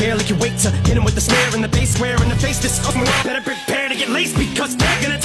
barely can wait to hit him with the snare and the bass square in the face. This better prepare to get laced because they're gonna